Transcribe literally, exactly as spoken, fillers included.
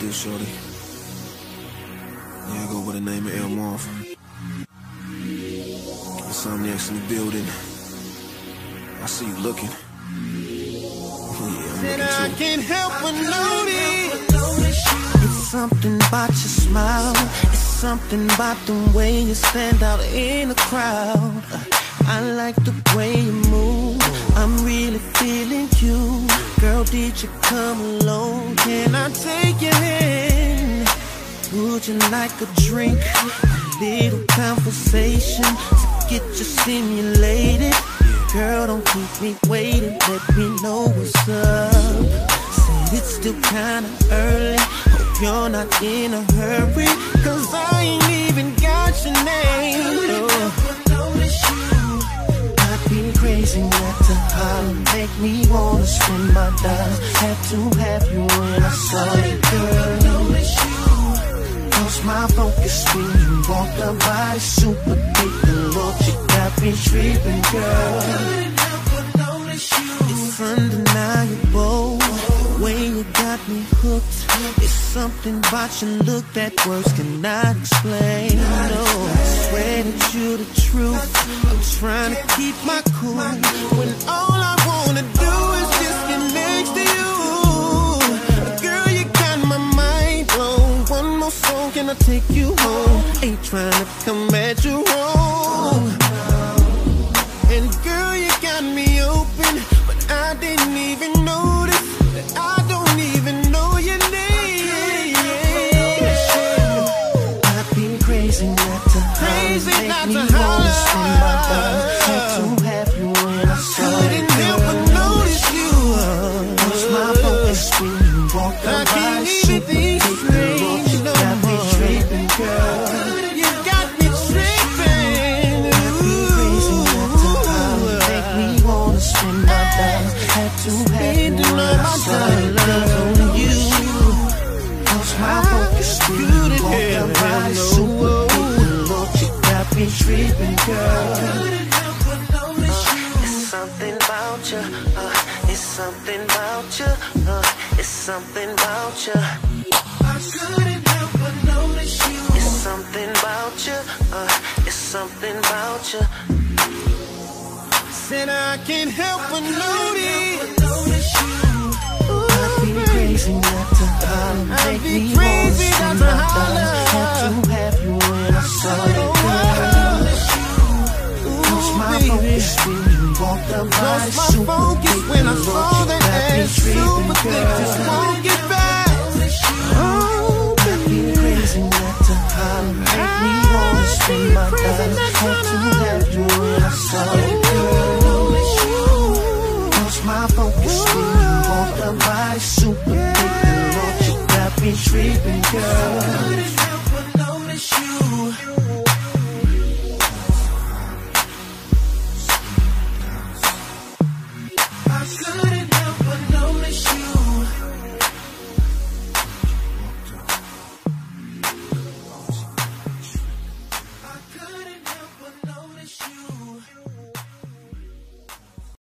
you, shorty. Yeah, I go by the name of LeMarvin. There's something next in the building. I see you looking. Oh, yeah, I'm Said looking I too. can't help but notice. It's something about your smile. It's something about the way you stand out in the crowd. I like the way you move. I'm really feeling you. Girl, did you come alone? Can I take your hand? Would you like a drink? A little conversation to get you stimulated. Girl, don't keep me waiting. Let me know what's up. Said it's still kinda early. Hope you're not in a hurry, cause I ain't even got your name. No. I've been crazy not to holler. Make me wanna spend my dollars. Had to have you when I saw you, girl. Lost my focus when you walked up by, super big. The look you got me tripping, girl. It's undeniable, the way you got me hooked. It's something about your look that words cannot explain. No, I swear that you're the truth. I'm trying to keep my cool when all I wanna do is just get next to you. Girl, you got my mind blown. One more song, can I take you home? Ain't trying to come at you wrong. And girl, you got me open, but I didn't even notice that I don't even know your name. I've been crazy not to Crazy holler. not Make to me wanna spend my holler. dollars. Had to have you when I saw you, Couldn't help but notice you. lost my focus when you walked I up by, can't even super think big. straight The look you no got me more. tripping, girl. You got me tripping. I've been crazy not to holler. Make me wanna spend my dollars. Had to have you Spending when all I my saw you, dollars love on you. Lost my focus when you Couldn't walked up help by, but super know. big. The look you got me tripping, girl. It's something about you, uh, it's something about you, uh, it's something about you. I couldn't help but notice you. It's something about you, uh, it's something about you. Said I can't help but notice. I've been crazy not to holler. I've Make been me crazy wanna not spend to my holler. dollars. Had to have you when I saw you, girl. Lost my focus when you walked up by, Lost my super focus big. when I The saw look that you got me ass. tripping, Super thick, just girl. won't get back. Oh, I've been crazy not to holler. Make me wanna spend my dollars. Had to have you when I saw you, girl. Lost my focus when you walked up by, super big. The look you got me tripping, girl.